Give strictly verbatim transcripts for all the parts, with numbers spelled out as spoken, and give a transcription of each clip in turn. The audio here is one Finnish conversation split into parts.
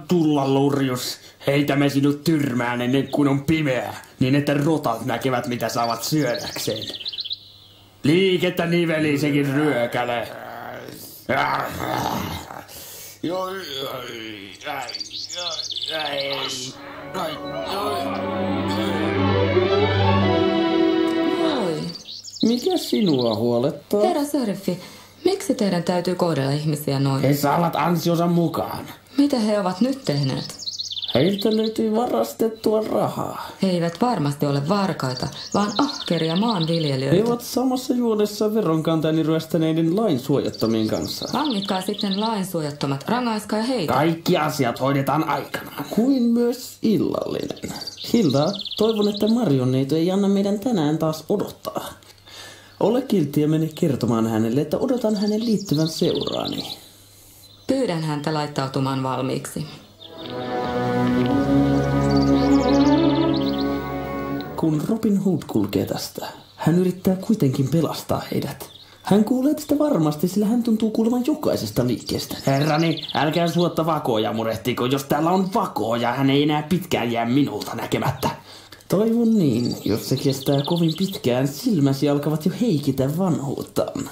tulla, Lurjus. Heitämme sinut tyrmään ennen kuin on pimeää, niin että rotat näkevät mitä saavat syödäkseen. Liikettä niveli sekin ryökäle. Voi. Mikä sinua huolettaa? Herra Seriffi, miksi teidän täytyy kohdella ihmisiä noin? He saavat ansionsa mukaan. Mitä he ovat nyt tehneet? Heiltä löytyi varastettua rahaa. He eivät varmasti ole varkaita, vaan ahkeria maanviljelijöitä. He ovat samassa juonessa veronkantajani ryöstäneiden lainsuojattomien kanssa. Vangitkaa sitten lainsuojattomat, rangaiskaa heitä. Kaikki asiat hoidetaan aikanaan. Kuin myös illallinen. Hilda, toivon, että marionneito ei anna meidän tänään taas odottaa. Ole kiltti ja mene kertomaan hänelle, että odotan hänen liittyvän seuraani. Pyydän häntä laittautumaan valmiiksi. Kun Robin Hood kulkee tästä, hän yrittää kuitenkin pelastaa heidät. Hän kuulee tästä varmasti, sillä hän tuntuu kuulevan jokaisesta liikkeestä. Herrani, älkää suotta vakoja murehtiko. Jos täällä on vakoja, hän ei enää pitkään jää minulta näkemättä. Toivon niin, jos se kestää kovin pitkään, silmäsi alkavat jo heikitä vanhuuttaan.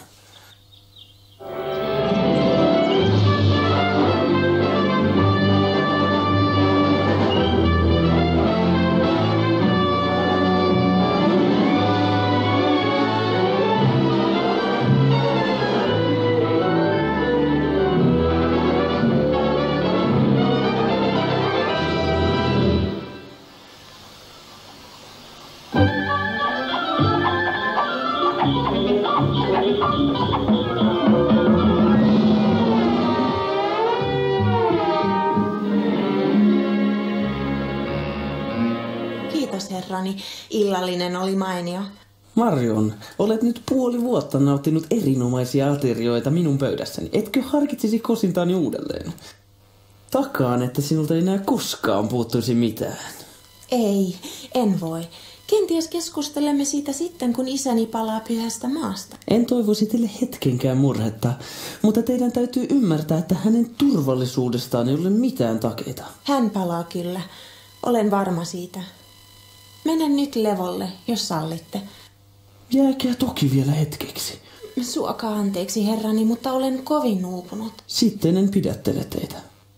Kiitos herrani, illallinen oli mainio. Marion, olet nyt puoli vuotta nauttinut erinomaisia aterioita minun pöydässäni. Etkö harkitsisi kosintaani uudelleen? Takaan, että sinulta ei enää koskaan puuttuisi mitään. Ei, en voi. Kenties keskustelemme siitä sitten, kun isäni palaa pyhästä maasta. En toivoisi teille hetkenkään murhetta, mutta teidän täytyy ymmärtää, että hänen turvallisuudestaan ei ole mitään takeita. Hän palaa kyllä. Olen varma siitä. Menen nyt levolle, jos sallitte. Jääkää toki vielä hetkeksi. Suokaa anteeksi, herrani, mutta olen kovin uupunut. Sitten en pidättele teitä.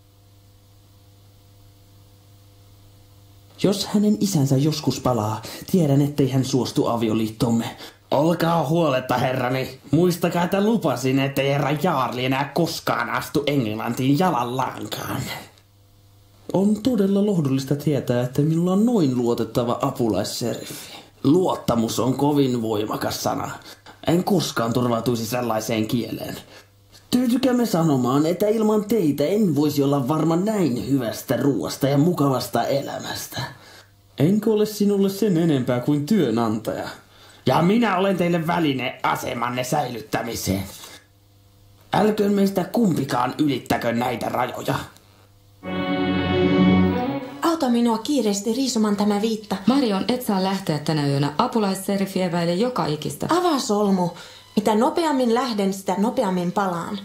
Jos hänen isänsä joskus palaa, tiedän, ettei hän suostu avioliittoomme. Olkaa huoletta, herrani. Muistakaa, että lupasin, ettei herra Jaarli enää koskaan astu Englantiin jalallaankaan. On todella lohdullista tietää, että minulla on noin luotettava apulaisseriffi. Luottamus on kovin voimakas sana. En koskaan turvautuisi sellaiseen kieleen. Tyytykäämme sanomaan, että ilman teitä en voisi olla varma näin hyvästä ruoasta ja mukavasta elämästä. Enkä ole sinulle sen enempää kuin työnantaja. Ja minä olen teille väline asemanne säilyttämiseen. Älköön meistä kumpikaan ylittäkö näitä rajoja. Auta minua kiireesti riisumaan tämä viitta. Marion, et saa lähteä tänä yönä. Apulaisseriffi eväilee joka ikistä. Avaa solmu. Mitä nopeammin lähden, sitä nopeammin palaan.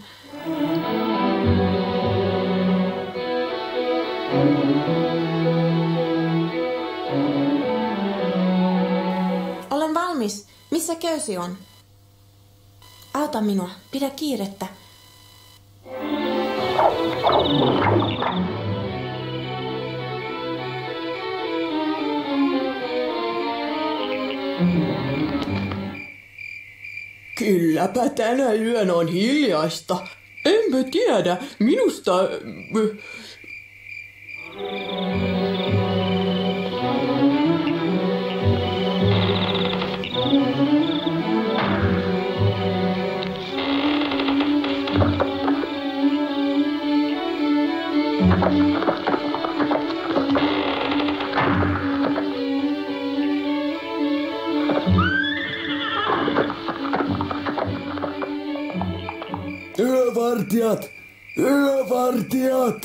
Olen valmis. Missä köysi on? Auta minua. Pidä kiirettä. Kylläpä tänä yönä on hiljaista. Enpä tiedä, minusta... Yövartijat! Yövartijat!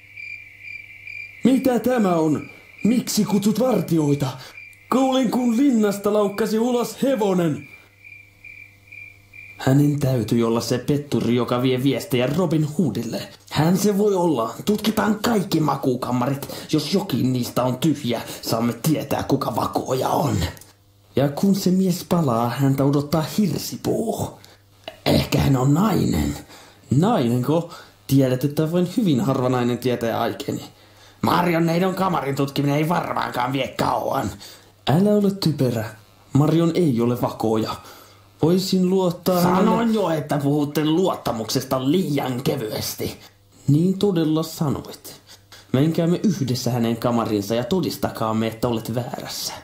Mitä tämä on? Miksi kutsut vartioita? Kuulin, kun linnasta laukkasi ulos hevonen. Hänen täytyi olla se petturi, joka vie viestejä Robin Hoodille. Hän se voi olla. Tutkitaan kaikki makuukammarit. Jos jokin niistä on tyhjä, saamme tietää, kuka vakooja on. Ja kun se mies palaa, häntä odottaa hirsipuu. Ehkä hän on nainen. Nainenko? Tiedät, että vain hyvin harva nainen tietää aikeeni. Marion neidon kamarin tutkiminen ei varmaankaan vie kauan. Älä ole typerä. Marion ei ole vakooja. Voisin luottaa... Sanoin jo, että puhutte luottamuksesta liian kevyesti. Niin todella sanoit. Menkäämme yhdessä hänen kamarinsa ja todistakaamme, että olet väärässä.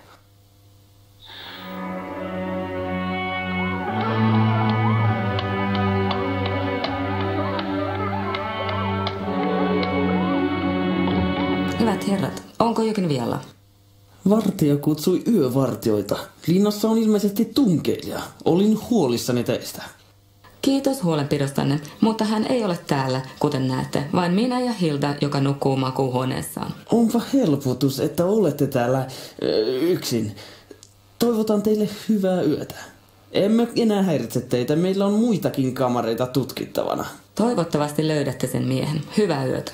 Hyvät herrat, onko jokin vielä? Vartija kutsui yövartioita. Linnassa on ilmeisesti tunkeilija. Olin huolissani teistä. Kiitos huolenpidostanne, mutta hän ei ole täällä, kuten näette. Vain minä ja Hilda, joka nukkuu makuuhuoneessaan. Onpa helpotus, että olette täällä ö, yksin. Toivotan teille hyvää yötä. Emme enää häiritse teitä. Meillä on muitakin kamareita tutkittavana. Toivottavasti löydätte sen miehen. Hyvää yötä.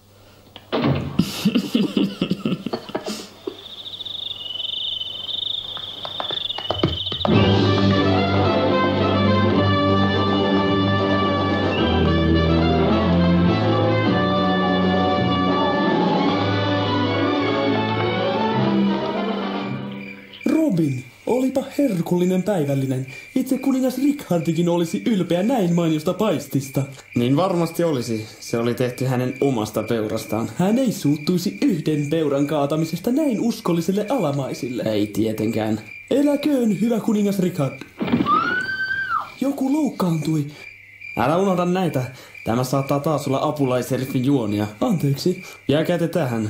Robin, olipa herkullinen päivällinen. Itse kuningas Rickhardikin olisi ylpeä näin mainiosta paistista. Niin varmasti olisi. Se oli tehty hänen omasta peurastaan. Hän ei suuttuisi yhden peuran kaatamisesta näin uskolliselle alamaisille. Ei tietenkään. Eläköön, hyvä kuningas Richard. Joku loukkaantui. Älä unohda näitä. Tämä saattaa taas olla apulaisserifin juonia. Anteeksi. Jääkää te tähän.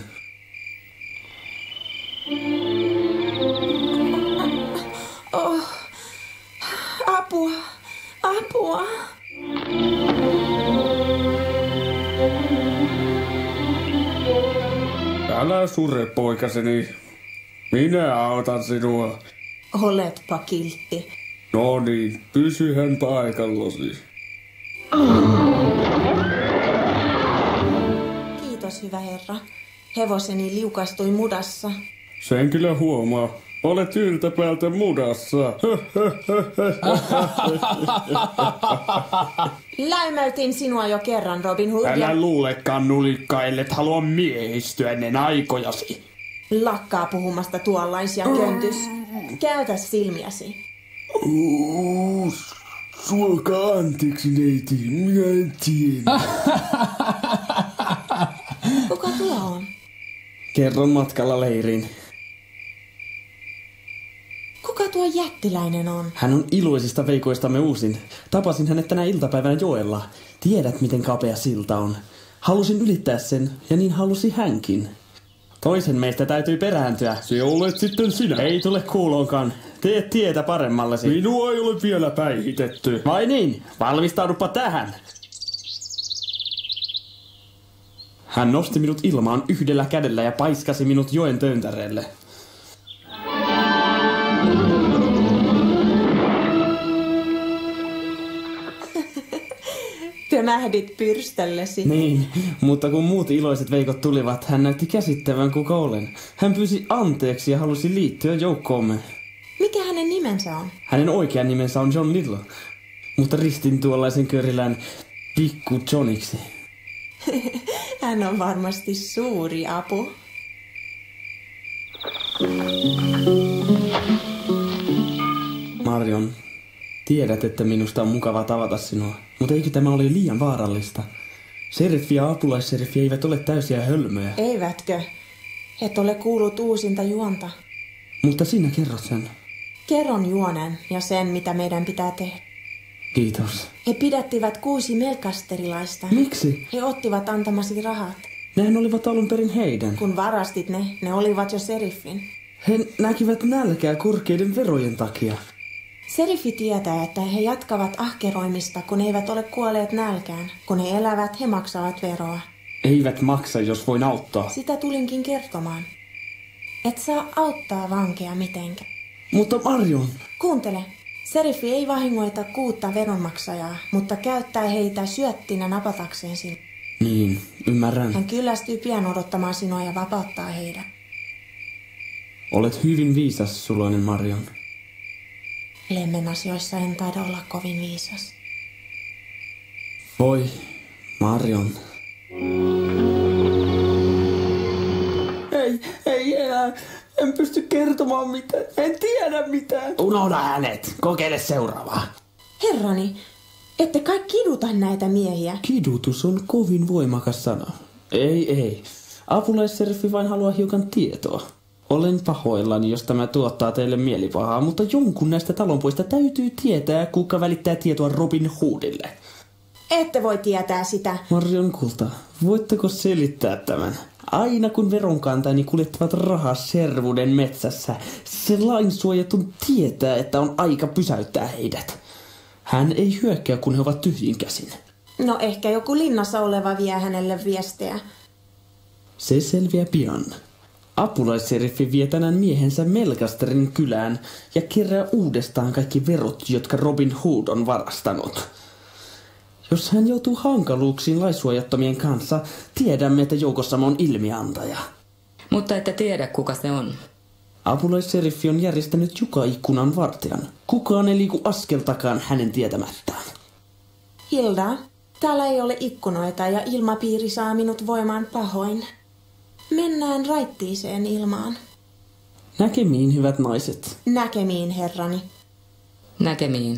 Oh, apua, apua. Älä surre, poikaseni. Minä autan sinua. Oletpa kiltti. No niin, pysyhän paikallasi. Kiitos, hyvä herra. Hevoseni liukastui mudassa. Sen kyllä huomaa. Olet yltäpäältä mudassa. Läimäytin sinua jo kerran, Robin Hood. Älä ja... luulekaan, nulikka, ellet halua miehistyä ennen aikojasi. Lakkaa puhumasta tuollaisia, köntys. Käytä silmiäsi. Oh, suokaa anteeksi, neiti. Minä en tiedä. Kuka tuo on? Kerron matkalla leiriin. Kuka tuo jättiläinen on? Hän on iloisista veikoistamme uusin. Tapasin hänet tänä iltapäivänä joella. Tiedät, miten kapea silta on. Halusin ylittää sen, ja niin halusi hänkin. Toisen meistä täytyy perääntyä. Se olet sitten sinä. Ei tule kuuloonkaan. Tee tietä paremmallesi. Minua ei ole vielä päihitetty. Vai niin? Valmistaudupa tähän. Hän nosti minut ilmaan yhdellä kädellä ja paiskasi minut joen töntäreelle. Tömähdit pyrställesi. Niin, mutta kun muut iloiset veikot tulivat, hän näytti käsittävän kuka olen. Hän pyysi anteeksi ja halusi liittyä joukkoomme. Mikä hänen nimensä on? Hänen oikea nimensä on John Little, mutta ristin tuollaisen körillään Pikku Johniksi. Hän on varmasti suuri apu. Marion, tiedät, että minusta on mukava tavata sinua, mutta eikö tämä ole liian vaarallista? Seriffi ja apulaisseriffi eivät ole täysiä hölmöjä. Eivätkö? Et ole kuullut uusinta juonta. Mutta sinä kerrot sen. Kerron juonen ja sen, mitä meidän pitää tehdä. Kiitos. He pidättivät kuusi melkasterilaista. Miksi? He ottivat antamasi rahat. Nehän olivat alun perin heidän. Kun varastit ne, ne olivat jo seriffin. He näkivät nälkää korkeiden verojen takia. Seriffi tietää, että he jatkavat ahkeroimista, kun eivät ole kuolleet nälkään. Kun he elävät, he maksavat veroa. Eivät maksa, jos voin auttaa. Sitä tulinkin kertomaan. Et saa auttaa vankea mitenkään. Mutta Marion... Kuuntele. Seriffi ei vahingoita kuutta veronmaksajaa, mutta käyttää heitä syöttinä napatakseen sinne. Niin, ymmärrän. Hän kyllästyy pian odottamaan sinua ja vapauttaa heidät. Olet hyvin viisas, suloinen Marion. Lemmen asioissa en taida olla kovin viisas. Voi, Marion. Ei, ei enää. En pysty kertomaan mitään. En tiedä mitään. Unohda hänet. Kokeile seuraavaa. Herrani, ette kai kiduta näitä miehiä. Kidutus on kovin voimakas sana. Ei, ei. Apulaisseriffi vain haluaa hiukan tietoa. Olen pahoillani, jos tämä tuottaa teille mielipahaa, mutta jonkun näistä talonpoista täytyy tietää, kuka välittää tietoa Robin Hoodille. Ette voi tietää sitä. Marion kulta, voitteko selittää tämän? Aina kun veronkantajani kuljettavat rahaa Sherwooden metsässä, se lainsuojatun tietää, että on aika pysäyttää heidät. Hän ei hyökkää, kun he ovat tyhjin käsin. No ehkä joku linnassa oleva vie hänelle viestejä. Se selviää pian. Apulaisseriffi vie tänään miehensä Melcasterin kylään ja kerää uudestaan kaikki verot, jotka Robin Hood on varastanut. Jos hän joutuu hankaluuksiin lainsuojattomien kanssa, tiedämme, että joukossamme on ilmiantaja. Mutta ette tiedä, kuka se on. Apulaisseriffi on järjestänyt Juka-ikkunan vartijan. Kukaan ei liiku askeltakaan hänen tietämättään. Hilda, täällä ei ole ikkunoita ja ilmapiiri saa minut voimaan pahoin. Mennään raittiiseen ilmaan. Näkemiin, hyvät naiset. Näkemiin, herrani. Näkemiin.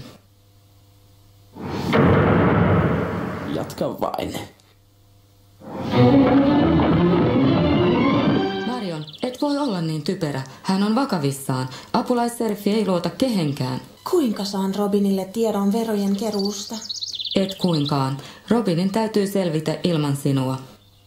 Jatka vain. Marion, et voi olla niin typerä. Hän on vakavissaan. Apulaisseriffi ei luota kehenkään. Kuinka saan Robinille tiedon verojen keruusta? Et kuinkaan. Robinin täytyy selvitä ilman sinua.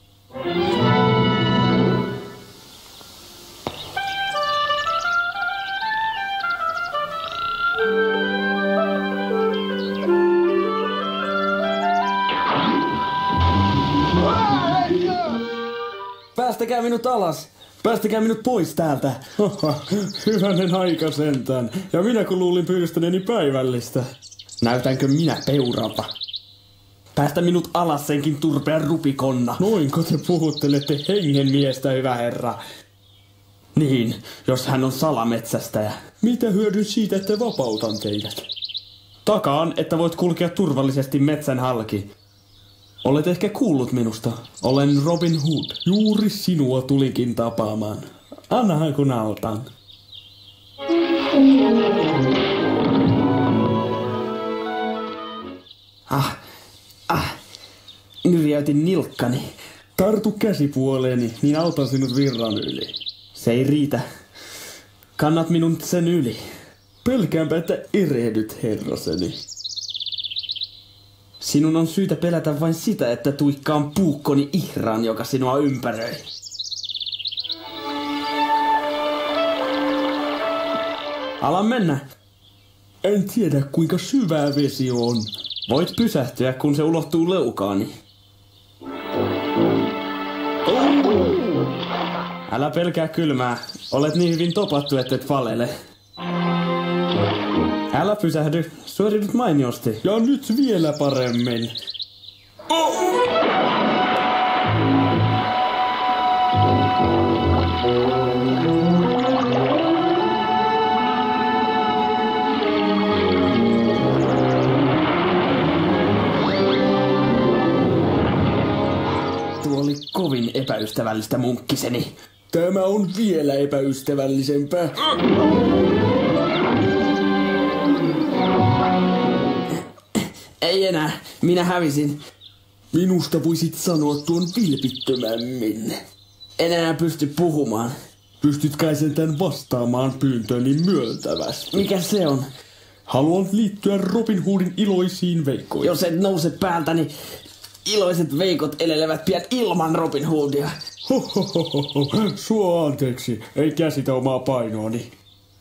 Päästäkää minut alas. Päästäkää minut pois täältä. Hyvänen aika sentään. Ja minä kun luulin pyydystäneeni päivällistä. Näytänkö minä peuralta? Päästä minut alas senkin turpean rupikonna. Noinko te puhuttelette hengen miestä, hyvä herra? Niin, jos hän on salametsästäjä. Mitä hyödyn siitä, että vapautan teidät? Takaan, että voit kulkea turvallisesti metsän halki. Olet ehkä kuullut minusta. Olen Robin Hood. Juuri sinua tulinkin tapaamaan. Annahan kun autan. Ah, ah, nyrjäytin nilkkani. Tartu käsipuoleeni, niin autan sinut virran yli. Se ei riitä. Kannat minun sen yli. Pelkäänpä, että erehdyt, herraseni. Sinun on syytä pelätä vain sitä, että tuikkaan puukkoni ihraan, joka sinua ympäröi. Ala mennä. En tiedä, kuinka syvää vesi on. Voit pysähtyä, kun se ulottuu leukaani. Älä pelkää kylmää. Olet niin hyvin topattu, ettet valele. Älä pysähdy. Suoriudut mainiosti. Ja nyt vielä paremmin. Oh! Tuo oli kovin epäystävällistä, munkkiseni. Tämä on vielä epäystävällisempää. Ei enää. Minä hävisin. Minusta voisit sanoa tuon vilpittömämmin. En enää pysty puhumaan. Pystyt kai sentään vastaamaan pyyntööni myöntävästi. Mikä se on? Haluan liittyä Robin Hoodin iloisiin veikkoihin. Jos et nouse päältäni, iloiset veikot elelevät pian ilman Robin Hoodia. Hohohoho, sua anteeksi. Ei käsitä omaa painoani.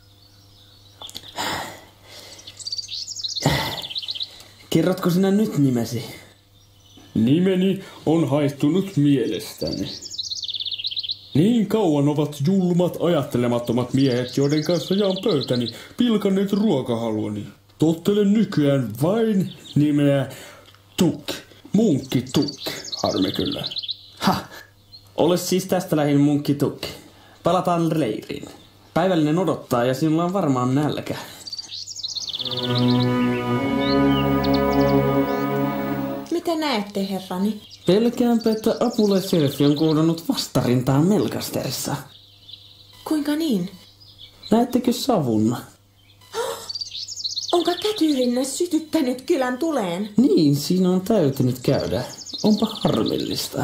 Kerrotko sinä nyt nimesi? Nimeni on haihtunut mielestäni. Niin kauan ovat julmat, ajattelemattomat miehet, joiden kanssa jaan pöytäni, pilkanneet ruokahaluani. Tottelen nykyään vain nimeä Tuk, Munkki Tuk. Harmi kyllä. Ha! Ole siis tästä lähin munkkitukki. Palataan leiriin. Päivällinen odottaa ja sinulla on varmaan nälkä. Mitä näette, herrani? Pelkäänpä, että apulaisserfi on kohdannut vastarintaa Melkasterissa. Kuinka niin? Näettekö savun? Onko kätyrinne sytyttänyt kylän tuleen? Niin, siinä on täytynyt käydä. Onpa harmillista.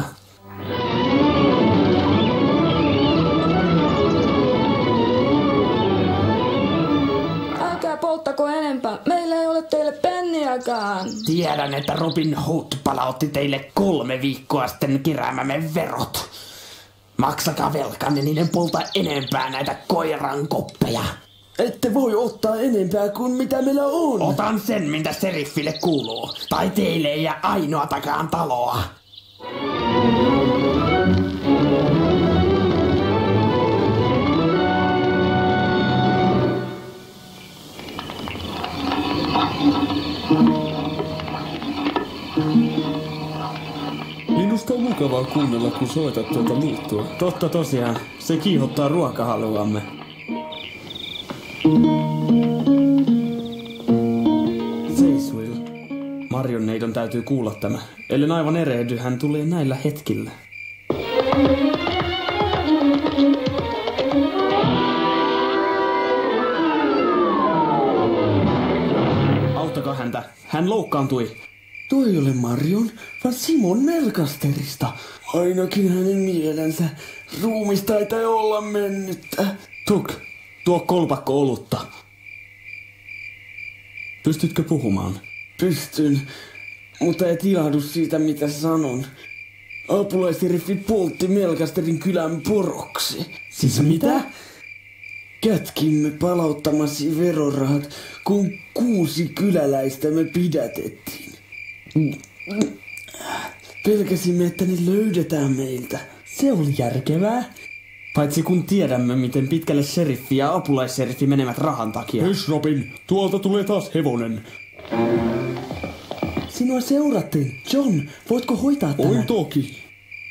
Älkää polttako enempää. Meillä ei ole teille penniäkään. Tiedän, että Robin Hood palautti teille kolme viikkoa sitten keräämämme verot. Maksakaa velkanne, niin en polta enempää näitä koiran koppeja. Ette voi ottaa enempää kuin mitä meillä on. Otan sen, mitä seriffille kuuluu. Tai teille ei jää ainoatakaan taloa. Minusta on mukavaa kuunnella, kun soitat tuota muuttua. Totta tosiaan, se kiihottaa ruokahaluamme. Seis, Will. Marion neidon täytyy kuulla tämä. Ellen aivan erehdy, hän tulee näillä hetkillä. Auttakaa häntä. Hän loukkaantui. Tuo ei ole Marion, vaan Simon Melkasterista. Ainakin hänen mielensä. Ruumis taitaa olla mennyttä. Tuk, tuo kolpakko olutta. Pystytkö puhumaan? Pystyn, mutta et ilahdu siitä, mitä sanon. Apulaisseriffi poltti Melkasterin kylän poroksi. Siis mitä? Kätkimme palauttamasi verorahat, kun kuusi kyläläistä me pidätettiin. Pelkäsimme, että ne löydetään meiltä. Se oli järkevää. Paitsi kun tiedämme, miten pitkälle sheriffi ja apulaisseriffi menevät rahan takia. Hys, Robin, tuolta tulee taas hevonen. Sinua seurattiin. John, voitko hoitaa tämän? Oi toki.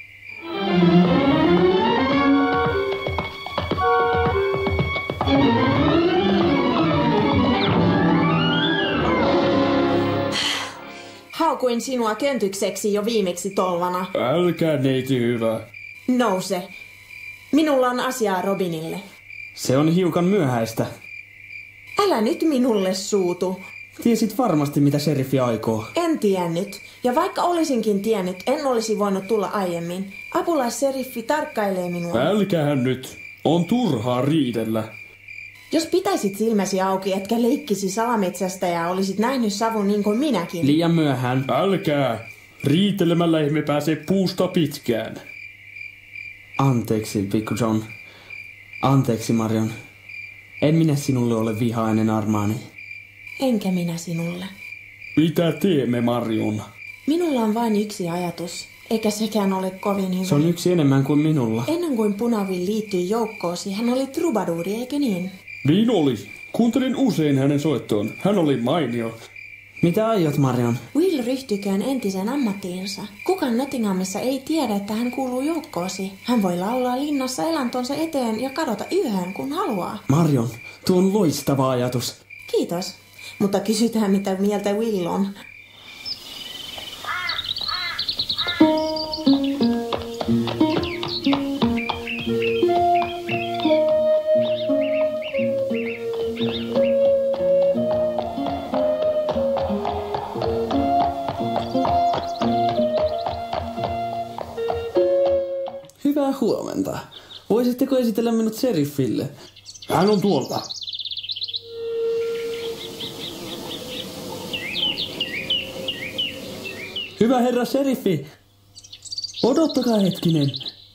Haukuin sinua köntykseksi jo viimeksi tolvana. Älkää, neiti hyvä. Nouse. Minulla on asiaa Robinille. Se on hiukan myöhäistä. Älä nyt minulle suutu. Tiesit varmasti, mitä sheriffi aikoo. En tiennyt. Ja vaikka olisinkin tiennyt, en olisi voinut tulla aiemmin. Apulaisseriffi tarkkailee minua. Älkäähän nyt. On turhaa riidellä. Jos pitäisit silmäsi auki, etkä leikkisi salametsästä ja olisit nähnyt savun niin kuin minäkin. Liian myöhään. Älkää. Riitelemällä emme pääse puusta pitkään. Anteeksi, pikku John. Anteeksi, Marion. En minä sinulle ole vihainen, armaani. Enkä minä sinulle. Mitä teemme, Marion? Minulla on vain yksi ajatus, eikä sekään ole kovin hyvä. Se on yksi enemmän kuin minulla. Ennen kuin Punaville liittyi joukkoosi, hän oli trubaduuri, eikö niin? Niin oli. Kuuntelin usein hänen soittoon. Hän oli mainio. Mitä aiot, Marion? Will ryhtyköön entisen ammattiinsa. Kukaan Nottinghamissa ei tiedä, että hän kuuluu joukkoosi. Hän voi laulaa linnassa elantonsa eteen ja kadota yöhön, kun haluaa. Marion, tuo on loistava ajatus. Kiitos. Mutta kysytään, mitä mieltä Will on. Hyvää huomenta. Voisitteko esitellä minut sheriffille? Hän on tuolta. Hyvä herra sheriffi. Odottakaa hetkinen.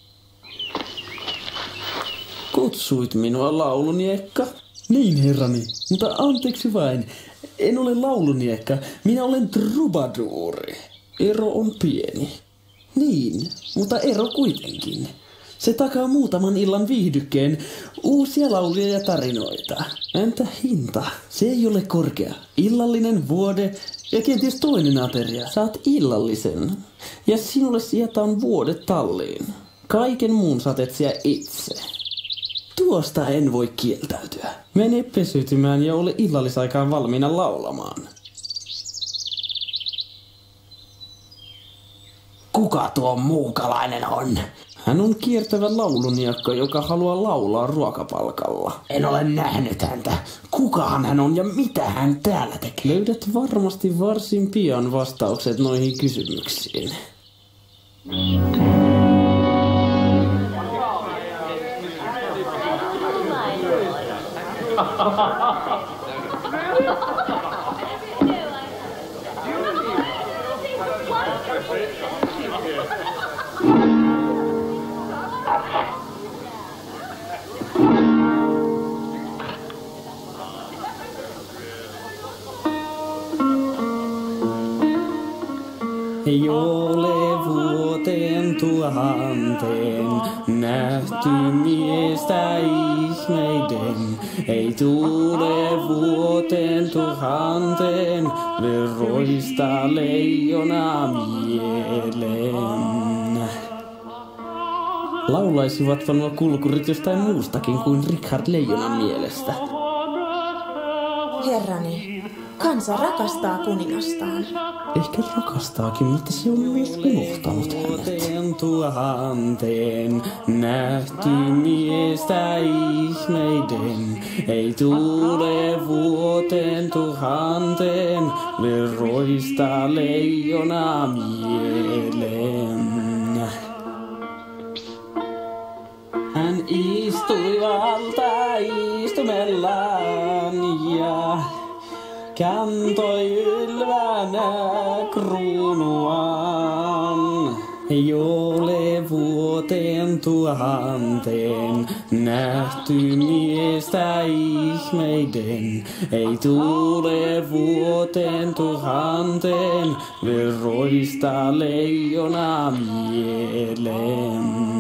Kutsuit minua lauluniekka? Niin, herrani. Mutta anteeksi vain. En ole lauluniekka. Minä olen trubaduuri. Ero on pieni. Niin, mutta ero kuitenkin. Se takaa muutaman illan viihdykkeen, uusia lauluja ja tarinoita. Entä hinta? Se ei ole korkea. Illallinen, vuode ja kenties toinen ateria. Saat illallisen. Ja sinulle sijataan vuode talliin. Kaiken muun saat etsiä itse. Tuosta en voi kieltäytyä. Mene pesyytymään ja ole illallisaikaan valmiina laulamaan. Kuka tuo muukalainen on? Hän on kiertävä lauluniakka, joka haluaa laulaa ruokapalkalla. En ole nähnyt häntä. Kukahan hän on ja mitä hän täällä tekee? Löydät varmasti varsin pian vastaukset noihin kysymyksiin. Ei ole vuoteen tuhanteen nähty miestä ihmeiden. Ei tule vuoteen tuhanteen veroista leijona mieleen. Laulaisivatpa nuo kulkurit jostain muustakin kuin Richard Leijonan mielestä. Herrani, kansa rakastaa kuningastaan. Ehkä rakastaakin, mutta se on myös unohtanut hänet. Tuhanteen nähty miestä ihmeiden. Ei tule vuoteen tuhanteen veroista leijona mieleen. Hän istui valtaistumellaan ja kantoi ylvänä kruunuaan. Ei ole vuoteen tuhanteen nähty miestä ihmeiden. Ei tule vuoteen tuhanteen veroista leijona mieleen.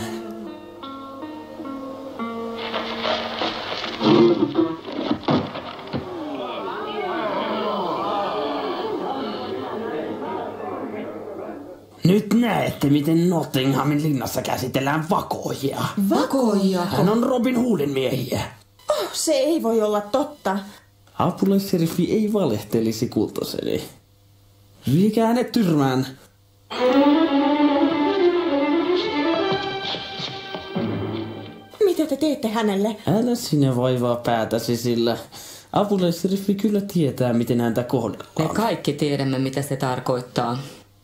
Nyt näette, miten Nottinghamin linnassa käsitellään vakoojia. Vakoojia? Hän on Robin Hoodin miehiä. Oh, se ei voi olla totta. Apulaisseriffi ei valehtelisi kultaseni. Viekää hänet tyrmään. Mitä te teette hänelle? Älä sinä vaivaa päätäsi, sillä apulaisseriffi kyllä tietää, miten häntä Me kohdellaan. kaikki tiedämme, mitä se tarkoittaa.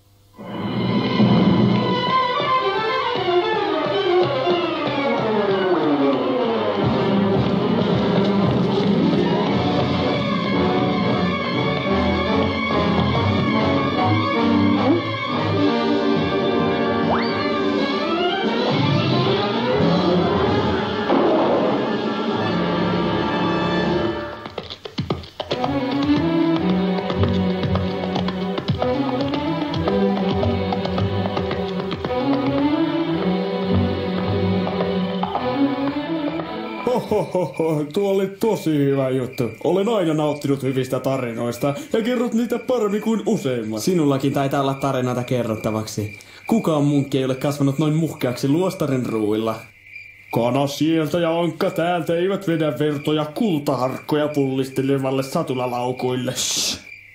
Hohoho, tuo oli tosi hyvä juttu. Olen aina nauttinut hyvistä tarinoista ja kerrot niitä paremmin kuin useimmat. Sinullakin taitaa olla tarinoita kerrottavaksi. Kukaan munkki ei ole kasvanut noin muhkeaksi luostarin ruuilla. Kana sieltä ja ankka täältä eivät vedä vertoja kultaharkkoja pullistelevalle satulalaukuille. Shh.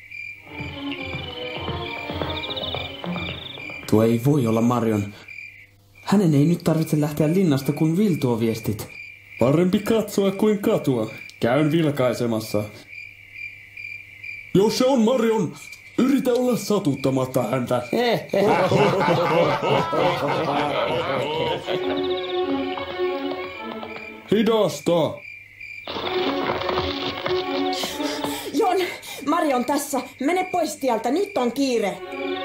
Tuo ei voi olla Marion. Hänen ei nyt tarvitse lähteä linnasta, kun Will tuo viestit. Parempi katsoa kuin katua. Käyn vilkaisemassa. Jos se on Marion, yritä olla satuttamatta häntä. Hidasta! Jon, Marion tässä. Mene pois tieltä. Nyt on kiire.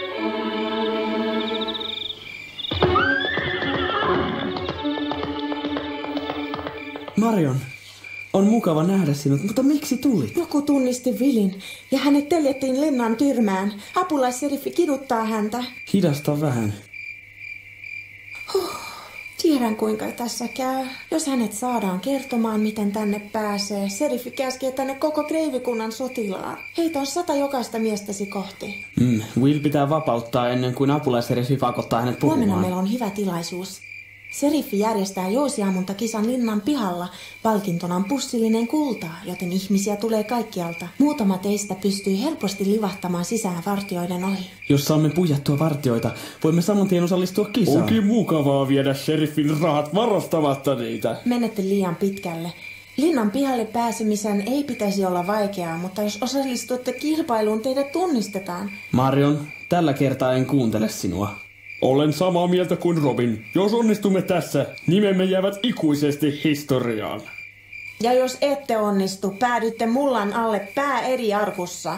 Marion, on mukava nähdä sinut, mutta miksi tulit? Joku tunnisti Willin ja hänet teljettiin linnan tyrmään. Apulaisseriffi kiduttaa häntä. Hidasta vähän. Huh, Tiedän kuinka tässä käy. Jos hänet saadaan kertomaan, miten tänne pääsee, seriffi käskee tänne koko kreivikunnan sotilaan. Heitä on sata jokaista miestäsi kohti. Mm, Will pitää vapauttaa ennen kuin apulaiseriffi pakottaa hänet puhumaan. Huomenna meillä on hyvä tilaisuus. Seriffi järjestää jousiammuntakisan linnan pihalla. Palkintona on pussillinen kultaa, joten ihmisiä tulee kaikkialta. Muutama teistä pystyy helposti livahtamaan sisään vartioiden ohi. Jos saamme puijattua vartioita, voimme saman tien osallistua kisaan. Onkin mukavaa viedä sheriffin rahat varastamatta niitä. Menette liian pitkälle. Linnan pihalle pääsemisen ei pitäisi olla vaikeaa, mutta jos osallistutte kilpailuun, teidät tunnistetaan. Marion, tällä kertaa en kuuntele sinua. Olen samaa mieltä kuin Robin. Jos onnistumme tässä, nimemme jäävät ikuisesti historiaan. Ja jos ette onnistu, päädytte mullan alle pää eri arkussa.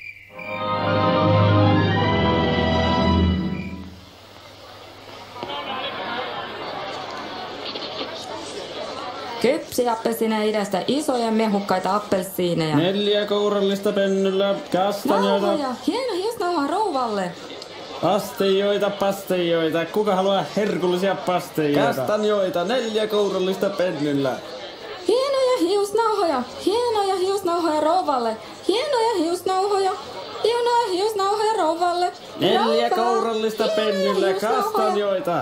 Kypsiappelsiineja idästä, isoja mehukkaita appelsiineja. Neljä kourallista pennyllä, kastanjoita. Nauhoja, hieno hiusnauha rouvalle. Pastijoita, pastijoita. Kuka haluaa herkullisia pastijoita? Kastanjoita, neljä kourallista pennyllä. Hienoja hiusnauhoja, hienoja hiusnauhoja rouvalle. Hienoja hiusnauhoja, hienoja hiusnauhoja rouvalle. Neljä Rouva, kourallista hienoja pennyllä, hiusnauhoja. kastanjoita.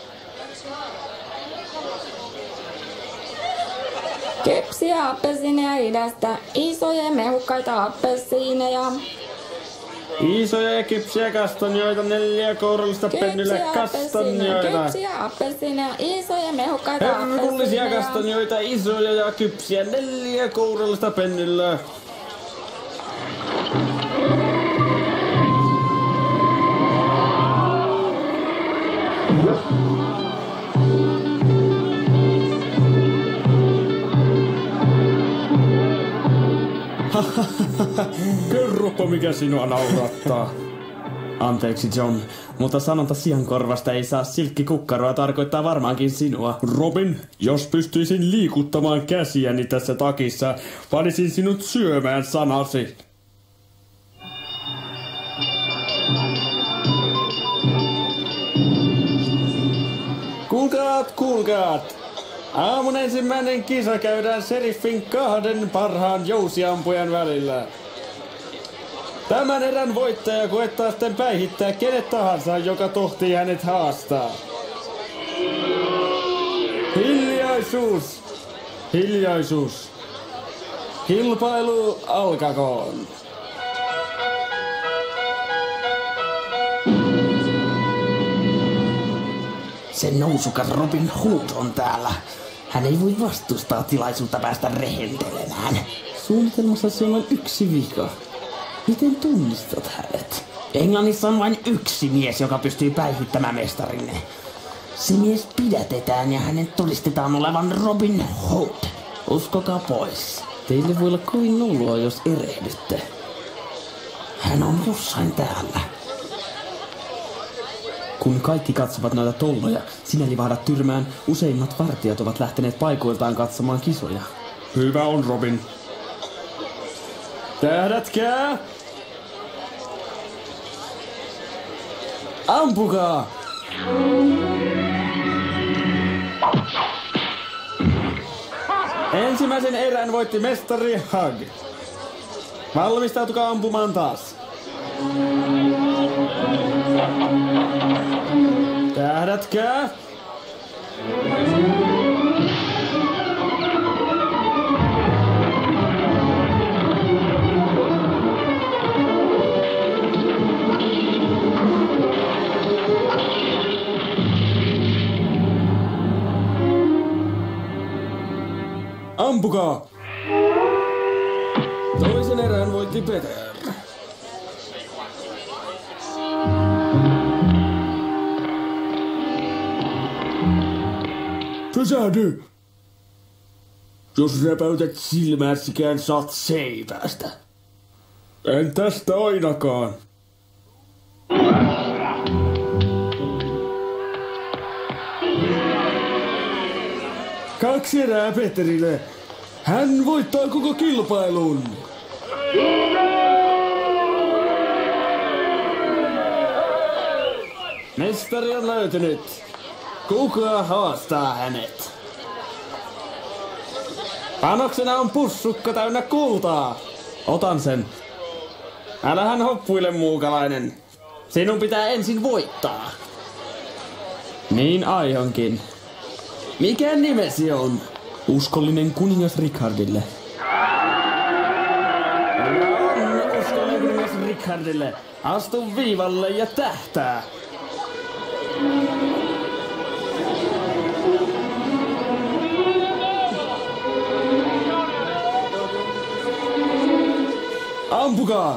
Kypsiä appelsiineja idästä, isoja mehukkaita appelsiineja. Isoja ja kypsiä kastanjoita, neljä kourallista pennyllä, kastanjoita. Kypsiä appelsiineja, isoja mehukkaita Herkullisia appelsiineja. kastanjoita, isoja ja kypsiä, neljä kourallista pennyllä. Kerropa mikä sinua naurattaa. Anteeksi John, mutta sanonta siankorvasta ei saa silkkikukkaroa tarkoittaa varmaankin sinua. Robin, jos pystyisin liikuttamaan käsiäni tässä takissa, panisin sinut syömään sanasi. Kuulkaat, kuulkaat! Aamun ensimmäinen kisa käydään seriffin kahden parhaan jousiampujan välillä. Tämän erän voittaja koettaa sitten päihittää kenet tahansa, joka tohtii hänet haastaa. Hiljaisuus! Hiljaisuus! Kilpailu alkakoon! Se nousukas Robin Hood on täällä. Hän ei voi vastustaa tilaisuutta päästä rehentelemään. Suunnitelmassa on yksi vika. Miten tunnistat hänet? Englannissa on vain yksi mies, joka pystyy päihittämään mestarinne. Se mies pidätetään ja hänet todistetaan olevan Robin Hood. Uskokaa pois. Teille voi olla kovin noloa, jos erehdytte. Hän on jossain täällä. Kun kaikki katsovat noita tolloja, sinä livahdat tyrmään, useimmat vartijat ovat lähteneet paikoiltaan katsomaan kisoja. Hyvä on, Robin. Tähdätkää! Ampukaa! Ensimmäisen erän voitti mestari Hug. Valmistautukaa ampumaan taas. Tähdätkää! Ampukaa! Toisen erän voitti Peter. Pysähdy! Jos räpäytät silmässikään, saat seivästä. En tästä ainakaan. Kaksi erää Peterille. Hän voittaa koko kilpailun. Mestari on löytynyt. Kuka haastaa hänet? Panoksena on pussukka täynnä kultaa. Otan sen. Älähän hoppuile, muukalainen. Sinun pitää ensin voittaa. Niin aionkin. Mikä nimesi on? Uskollinen kuningas Richardille. On uskollinen kuningas Richardille. Astu viivalle ja tähtää. Ampukaa!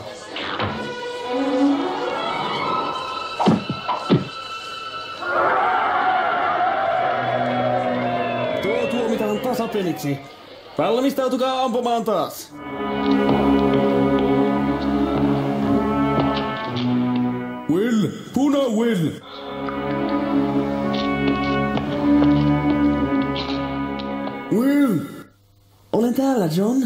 Tuo tuomitaan tasapeliksi. Valmistautukaa ampumaan taas. Will, puna Will. Will! Olen täällä, John.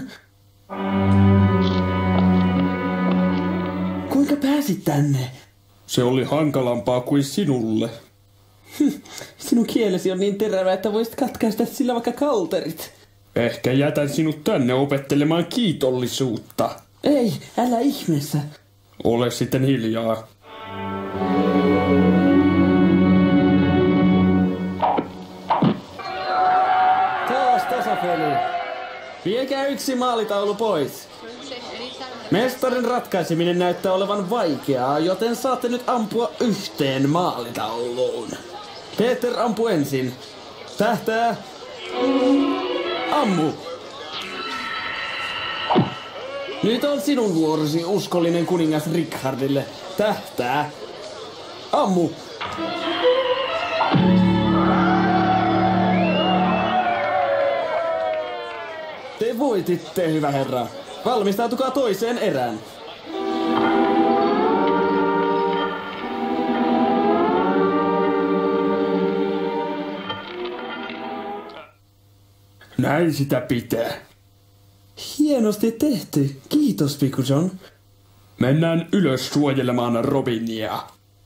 Kuinka pääsit tänne? Se oli hankalampaa kuin sinulle. Sinun kielesi on niin terävä, että voisit katkaista sillä vaikka kalterit. Ehkä jätän sinut tänne opettelemaan kiitollisuutta. Ei, älä ihmeessä. Ole sitten hiljaa. Taas tasapeli. Viekää yksi maalitaulu pois. Mestarin ratkaiseminen näyttää olevan vaikeaa, joten saatte nyt ampua yhteen maalitauluun. Peter ampu ensin. Tähtää. Ammu. Nyt on sinun vuorosi, uskollinen kuningas Richardille. Tähtää. Ammu. Te voititte, hyvä herra. Valmistautukaa toiseen erään. Näin sitä pitää. Hienosti tehty. Kiitos, Pikku John. Mennään ylös suojelemaan Robinia.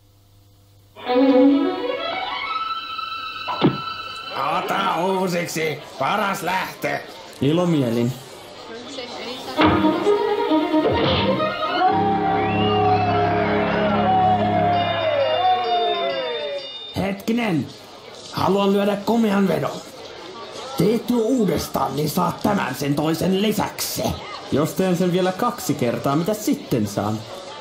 Ota uusiksi. Paras lähtö. Ilomielin. Hetkinen. Haluan lyödä komean vedon. Teet tuo uudestaan, niin saat tämän sen toisen lisäksi. Jos teen sen vielä kaksi kertaa, mitä sitten saan?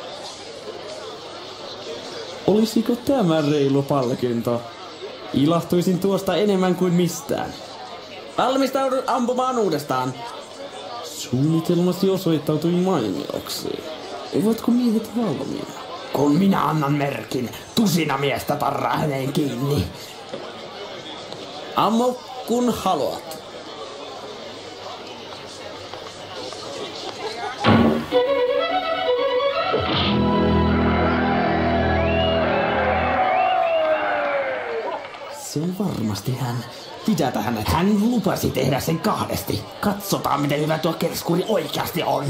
Olisiko tämä reilu palkinto? Ilahtuisin tuosta enemmän kuin mistään. Valmistaudu ampumaan uudestaan. Suunnitelmasi osoittautui mainioksi. Ovatko miehet valmiina? Kun minä annan merkin, tusina miestä tarraa häneen kiinni. Ammu kun haluat. Se on varmasti hän. Pidätä hänet. Hän lupasi tehdä sen kahdesti. Katsotaan, miten hyvä tuo kerskuri oikeasti on.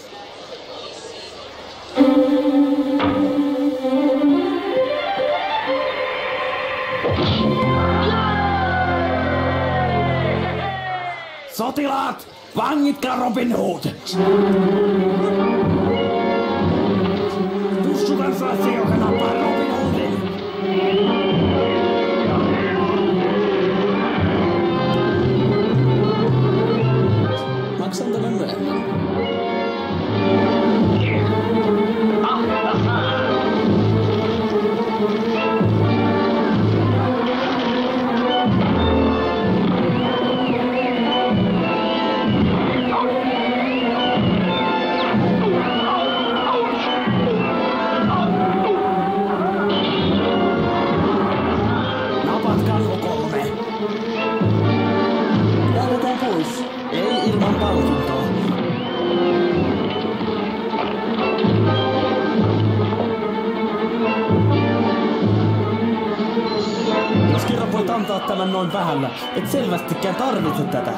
Sotilaat! Vangitkaa Robin Hood! Pussukan saa se, joka nappaa Robin Hoodin! Maksan tämän myöhemmin. Napatkaa nuo kolme. Lähdetään pois. Ei ilman palkintoa. Jos kerran voit antaa tämän noin vähällä, et selvästikään tarvitse tätä.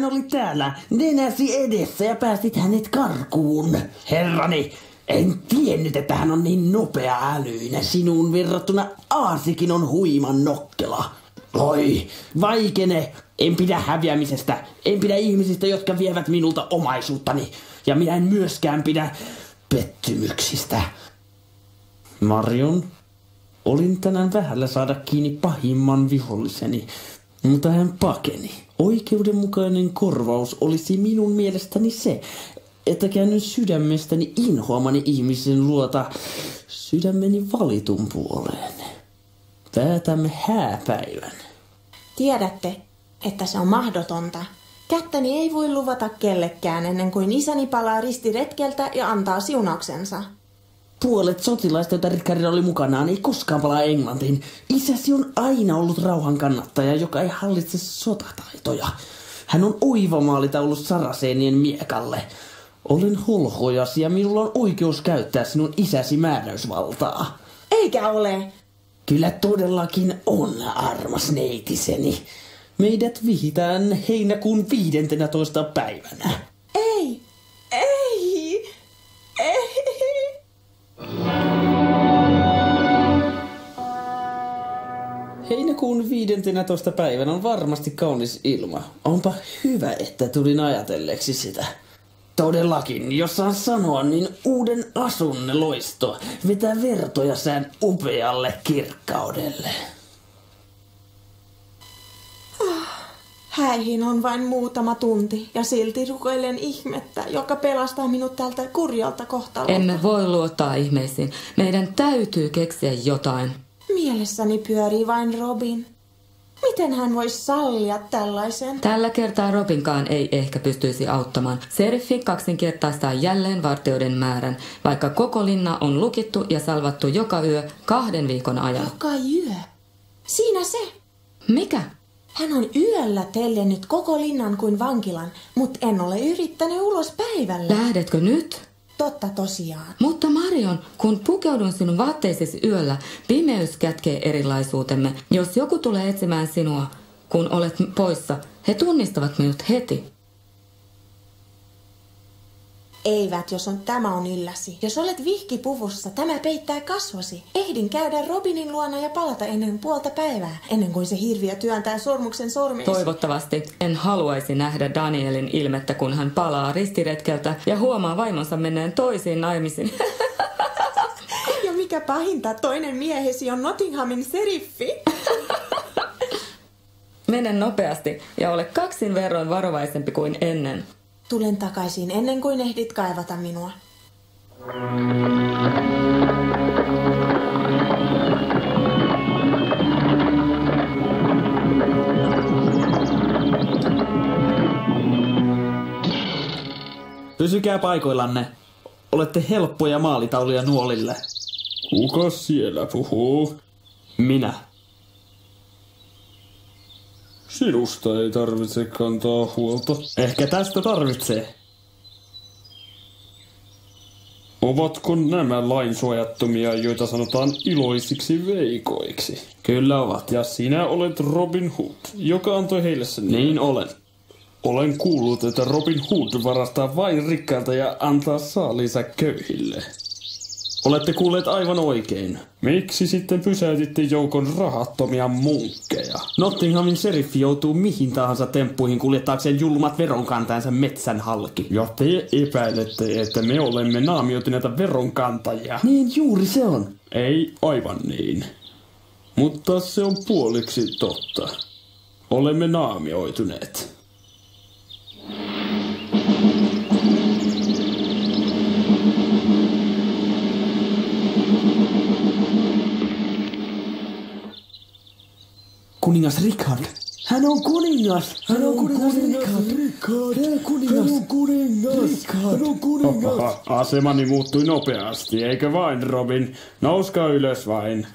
hän oli täällä nenäsi edessä ja päästit hänet karkuun. Herrani, En tiennyt, että hän on niin nopea älyinen. Sinuun verrattuna Aasikin on huiman nokkela. Oi, vaikene. En pidä häviämisestä. En pidä ihmisistä, jotka vievät minulta omaisuuttani. Ja minä en myöskään pidä pettymyksistä. Marion, olin tänään vähällä saada kiinni pahimman viholliseni, mutta hän pakeni. Oikeudenmukainen korvaus olisi minun mielestäni se, että käännyn sydämestäni inhoamani ihmisen luota sydämeni valitun puoleen. Päätämme hääpäivän. Tiedätte, että se on mahdotonta. Kättäni ei voi luvata kellekään ennen kuin isäni palaa ristiretkeltä ja antaa siunauksensa. Puolet sotilaista, joita Rickarilla oli mukanaan, ei koskaan palaa Englantiin. Isäsi on aina ollut rauhan kannattaja, joka ei hallitse sotataitoja. Hän on oiva maalitaulu Saraseenien miekalle. Olen holhojasi ja minulla on oikeus käyttää sinun isäsi määräysvaltaa. Eikä ole. Kyllä todellakin on, armas neitiseni. Meidät vihitään heinäkuun viidentenätoista päivänä. Ei, ei, ei. Heinäkuun viidentenätoista päivänä on varmasti kaunis ilma. Onpa hyvä, että tulin ajatelleeksi sitä. Todellakin, jos saan sanoa, niin uuden asunne loisto vetää vertoja sään upealle kirkkaudelle. Häihin on vain muutama tunti ja silti rukoilen ihmettä, joka pelastaa minut tältä kurjalta kohtalolta. Emme voi luottaa ihmeisiin. Meidän täytyy keksiä jotain. Mielessäni pyörii vain Robin. Miten hän voisi sallia tällaisen? Tällä kertaa Robinkaan ei ehkä pystyisi auttamaan. Seriffi kaksinkertaistaa jälleen vartijoiden määrän, vaikka koko linna on lukittu ja salvattu joka yö kahden viikon ajan. Joka yö? Siinä se. Mikä? Hän on yöllä teljennyt koko linnan kuin vankilan, mutta en ole yrittänyt ulos päivällä. Lähdetkö nyt? Totta tosiaan. Mutta Marion, kun pukeudun sinun vaatteisesi yöllä, pimeys kätkee erilaisuutemme. Jos joku tulee etsimään sinua, kun olet poissa, he tunnistavat minut heti. Eivät, jos on, tämä on ylläsi. Jos olet vihkipuvussa, tämä peittää kasvosi. Ehdin käydä Robinin luona ja palata ennen puolta päivää, ennen kuin se hirviö työntää sormuksen sormeesi. Toivottavasti en haluaisi nähdä Danielin ilmettä, kun hän palaa ristiretkeltä ja huomaa vaimonsa menneen toisiin naimisiin. Ja mikä pahinta, toinen miehesi on Nottinghamin seriffi. Mene nopeasti ja ole kaksin verroin varovaisempi kuin ennen. Tulen takaisin ennen kuin ehdit kaivata minua. Pysykää paikoillanne. Olette helppoja maalitauluja nuolille. Kuka siellä puhuu? Minä. Sinusta ei tarvitse kantaa huolta. Ehkä tästä tarvitsee. Ovatko nämä lainsuojattomia, joita sanotaan iloisiksi veikoiksi? Kyllä ovat. Ja sinä olet Robin Hood, joka antoi heille sen. Niin olen. Olen kuullut, että Robin Hood varastaa vain rikkailta ja antaa saaliinsa köyhille. Olette kuulleet aivan oikein. Miksi sitten pysäytitte joukon rahattomia munkkeja? Nottinghamin seriffi joutuu mihin tahansa temppuihin kuljettaakseen julmat veronkantajansa metsän halki. Ja te epäilette, että me olemme naamioituneita veronkantajia. Niin juuri se on. Ei aivan niin. Mutta se on puoliksi totta. Olemme naamioituneet. Kuningas Rickard. Hän on kuningas. Hän on kuningas Rickard. Rickard. Hän on kuningas. Hän on kuningas. Hän on kuningas. Asemani muuttui nopeasti, eikö vain, Robin? Nouskaa ylös vain.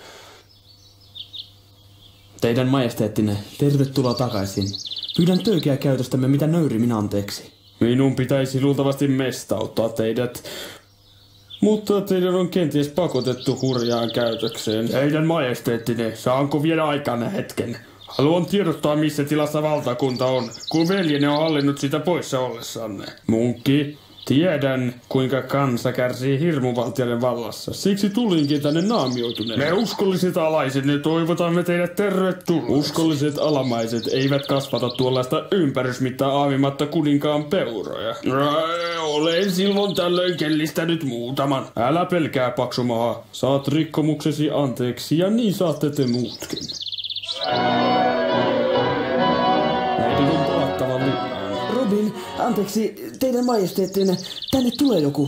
Teidän majesteettinne, tervetuloa takaisin. Pyydän töykeää käytöstämme mitä nöyrimmin anteeksi. Minun pitäisi luultavasti mestauttaa teidät, mutta teidän on kenties pakotettu hurjaan käytökseen. Teidän majesteettine, saanko vielä aikaan hetken? Haluan tiedottaa, missä tilassa valtakunta on, kun veljenne on hallinnut sitä poissa ollessanne. Munkki, tiedän, kuinka kansa kärsii hirmuvaltioiden vallassa. Siksi tulinkin tänne naamioituneen. Me uskolliset alaiset, ne toivotamme teidät tervetulleeksi. Uskolliset alamaiset eivät kasvata tuollaista ympärysmittaa aamimatta kuninkaan peuroja. Ää, olen silloin tällöin kellistänyt muutaman. Älä pelkää, paksumaa. Saat rikkomuksesi anteeksi ja niin saatte te muutkin. Näin on palattava linnaan. Robin, anteeksi, teidän majesteettinne, tänne tulee joku.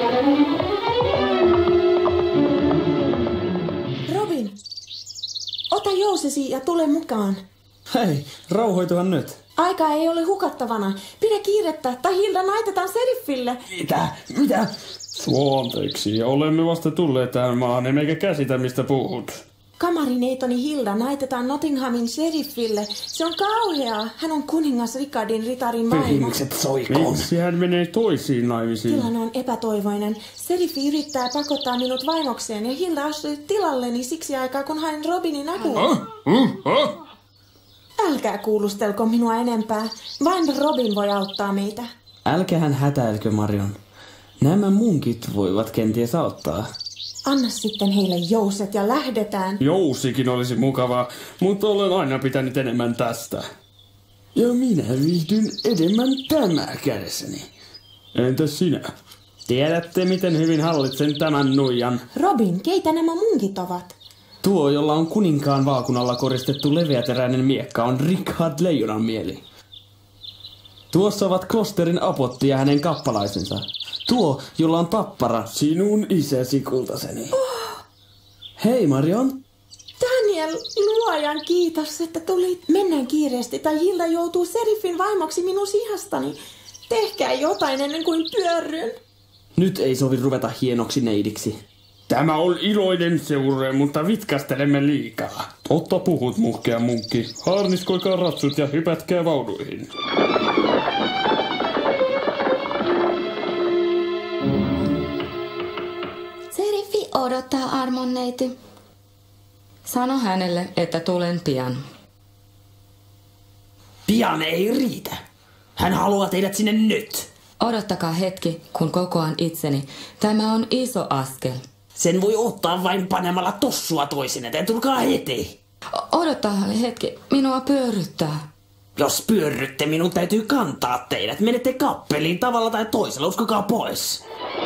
Robin, ota jousesi ja tule mukaan. Hei, rauhoituhan nyt. Aika ei ole hukattavana. Pidä kiirettä, tai Hilda naitetaan seriffille. Mitä? Mitä? Suonteeksi, olemme vasta tulleet tähän maahan, emmekä käsitä mistä puhut. Kamarineitoni Hilda naitetaan Nottinghamin sheriffille. Se on kauheaa. Hän on kuningas Rickardin ritarin vaimo. Pyhimykset soikoon. Miksi hän menee toisiin naimisiin? Tilanne on epätoivoinen. Seriffi yrittää pakottaa minut vaimokseen ja Hilda astui tilalleni siksi aikaa, kun hain Robinin apua. Ah, uh, ah. Älkää kuulustelko minua enempää. Vain Robin voi auttaa meitä. Älkähän hätäilkö, Marion. Nämä munkit voivat kenties auttaa. Anna sitten heille jouset ja lähdetään. Jousikin olisi mukavaa, mutta olen aina pitänyt enemmän tästä. Ja minä viihdyn enemmän tämä kädessäni. Entäs sinä? Tiedätte, miten hyvin hallitsen tämän nuijan. Robin, keitä nämä munkit ovat? Tuo, jolla on kuninkaan vaakunalla koristettu leveäteräinen miekka, on Richard Leijonanmieli. Tuossa ovat klosterin apotti ja hänen kappalaisensa. Tuo, jolla on tappara. Sinun isäsi kultaseni. Oh. Hei, Marion. Daniel, luojan kiitos, että tulit. Mennään kiireesti, tai Hilda joutuu seriffin vaimoksi minun sihastani. Tehkää jotain ennen kuin pyörryn. Nyt ei sovi ruveta hienoksi neidiksi. Tämä on iloinen seure, mutta vitkastelemme liikaa. Otta puhut, muhkea munkki. Harniskoikaa ratsut ja hypätkää vaunuihin. Seriffi odottaa, armonneiti. Sano hänelle, että tulen pian. Pian ei riitä. Hän haluaa teidät sinne nyt. Odottakaa hetki, kun kokoan itseni. Tämä on iso askel. Sen voi ottaa vain panemalla tossua toisin eteen. Tulkaa heti. O- odottaa hetki, minua pyörryttää. Jos pyörrytte, minun täytyy kantaa teidät. Menette kappeliin tavalla tai toisella. Uskokaa pois.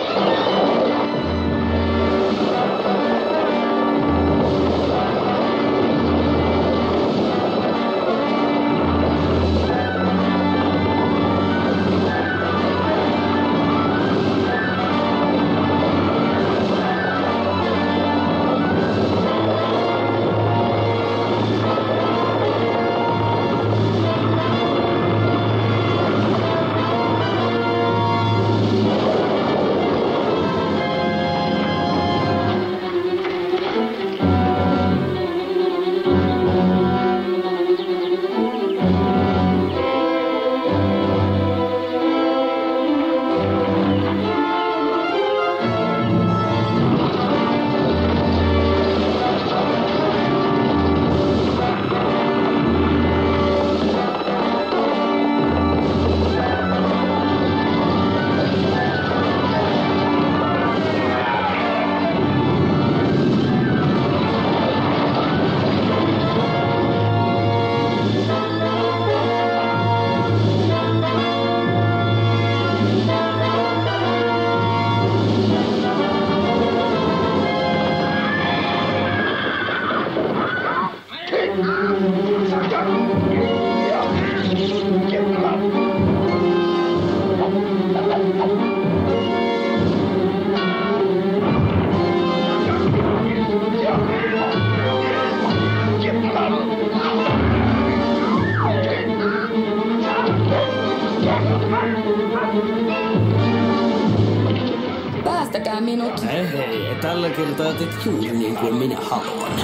Päästäkää minut. Hei, hei, tällä kertaa teet juuri niin kuin minä haluan.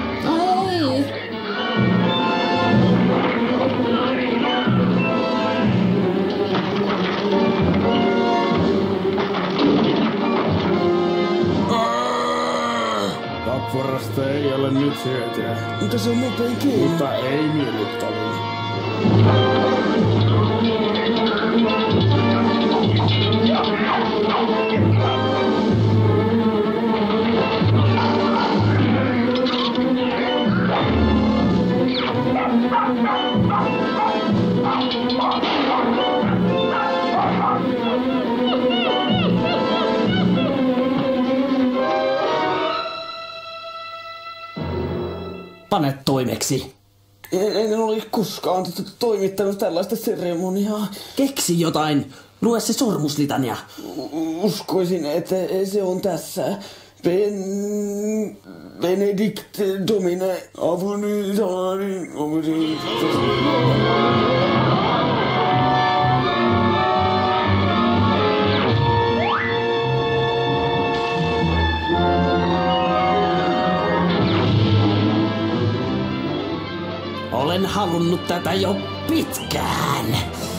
Ei. Tapparasta ei ole ole nyt hyötyä. Mutta se on nopein keino. Mutta ei miellyttävin. Pane toimeksi. En, en ole koskaan t- toimittanut tällaista seremoniaa. Keksi jotain. Lue se sormuslitania. Uskoisin, että se on tässä. Ben... Benedict Domine Avuni Saari Omri. Olen halunnut tätä jo pitkään.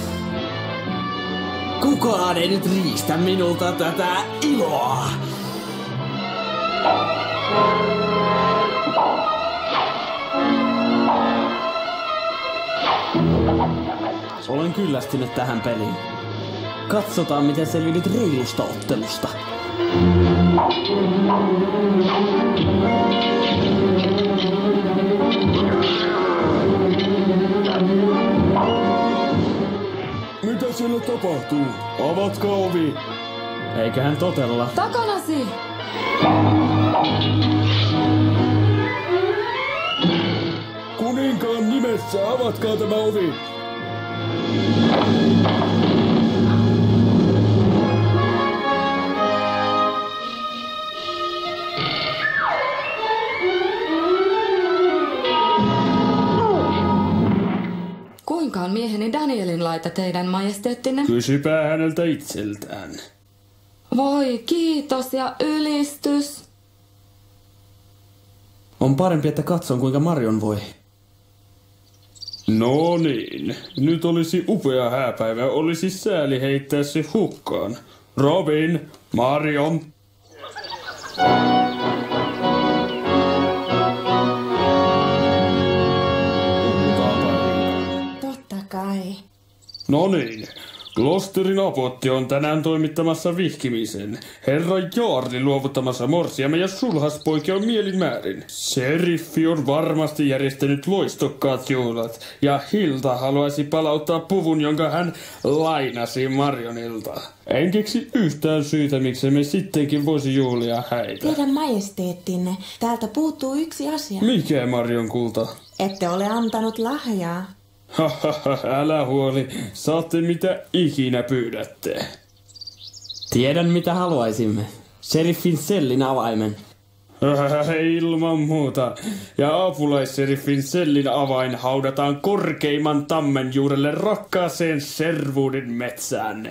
Kukaan ei nyt riistä minulta tätä iloa. Olen kyllästynyt tähän peliin. Katsotaan, miten selvinyt reilusta ottelusta. Mitä siellä tapahtuu? Avatkaa ovi. Eiköhän totella. Takanasi! Kuninkaan nimessä avatkaa tämä ovi. Kuinka on mieheni Danielin laita teidän majesteettinne? Kysykää häneltä itseltään. Voi kiitos ja ylistys. On parempi, että katson kuinka Marion voi. No niin, nyt olisi upea hääpäivä, olisi sääli heittää se hukkaan. Robin, Marion. Totta kai. No niin, Gloucesterin apotti on tänään toimittamassa vihkimisen. Herra Jaarli luovuttamassa morsiamme ja sulhaspoikia on mielin määrin. Seriffi on varmasti järjestänyt loistokkaat juhlat. Ja Hilda haluaisi palauttaa puvun, jonka hän lainasi Marionilta. En keksi yhtään syytä, miksi me sittenkin voisi juhlia häitä. Teidän majesteettinne, täältä puuttuu yksi asia. Mikä, Marion kulta? Ette ole antanut lahjaa. Hahaha, älä huoli. Saatte mitä ikinä pyydätte. Tiedän mitä haluaisimme. Sheriffin sellin avaimen. Ilman muuta. Ja apulaisseriffin sellin avain haudataan korkeimman tammen juurelle rakkaaseen Sherwoodin metsäänne.